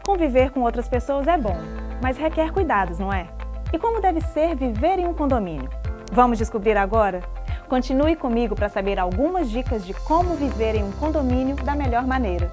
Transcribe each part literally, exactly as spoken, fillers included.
Conviver com outras pessoas é bom, mas requer cuidados, não é? E como deve ser viver em um condomínio? Vamos descobrir agora? Continue comigo para saber algumas dicas de como viver em um condomínio da melhor maneira.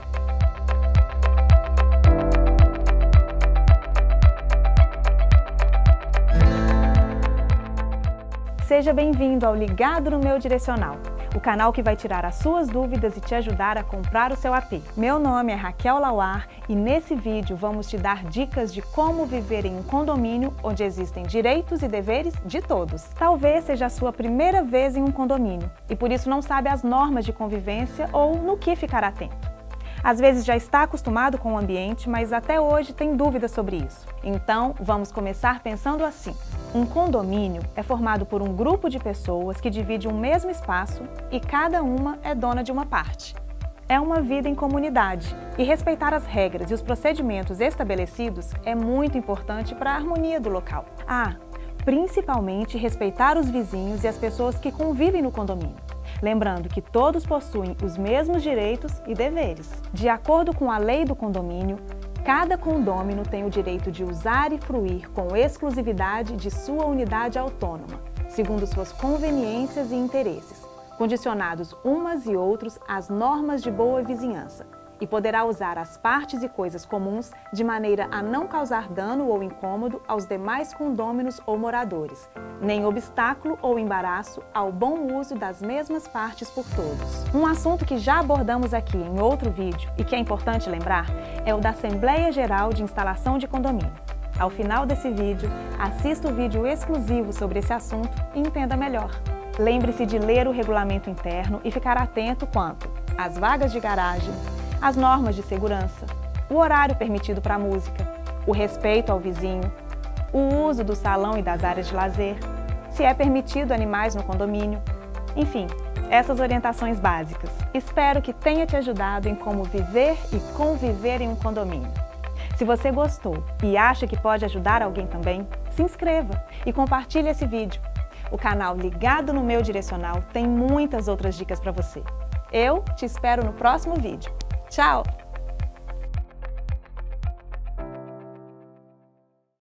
Seja bem-vindo ao Ligado no Meu Direcional, o canal que vai tirar as suas dúvidas e te ajudar a comprar o seu A P. Meu nome é Raquel Lauar e nesse vídeo vamos te dar dicas de como viver em um condomínio onde existem direitos e deveres de todos. Talvez seja a sua primeira vez em um condomínio e por isso não sabe as normas de convivência ou no que ficar atento. Às vezes já está acostumado com o ambiente, mas até hoje tem dúvidas sobre isso. Então, vamos começar pensando assim. Um condomínio é formado por um grupo de pessoas que divide um mesmo espaço e cada uma é dona de uma parte. É uma vida em comunidade e respeitar as regras e os procedimentos estabelecidos é muito importante para a harmonia do local. Ah, principalmente respeitar os vizinhos e as pessoas que convivem no condomínio. Lembrando que todos possuem os mesmos direitos e deveres. De acordo com a lei do condomínio, cada condômino tem o direito de usar e fruir com exclusividade de sua unidade autônoma, segundo suas conveniências e interesses, condicionados umas e outros às normas de boa vizinhança, e poderá usar as partes e coisas comuns de maneira a não causar dano ou incômodo aos demais condôminos ou moradores, nem obstáculo ou embaraço ao bom uso das mesmas partes por todos. Um assunto que já abordamos aqui em outro vídeo e que é importante lembrar é o da Assembleia Geral de Instalação de Condomínio. Ao final desse vídeo, assista o vídeo exclusivo sobre esse assunto e entenda melhor. Lembre-se de ler o regulamento interno e ficar atento quanto às vagas de garagem, as normas de segurança, o horário permitido para a música, o respeito ao vizinho, o uso do salão e das áreas de lazer, se é permitido animais no condomínio, enfim, essas orientações básicas. Espero que tenha te ajudado em como viver e conviver em um condomínio. Se você gostou e acha que pode ajudar alguém também, se inscreva e compartilhe esse vídeo. O canal Ligado no Meu Direcional tem muitas outras dicas para você. Eu te espero no próximo vídeo. Tchau!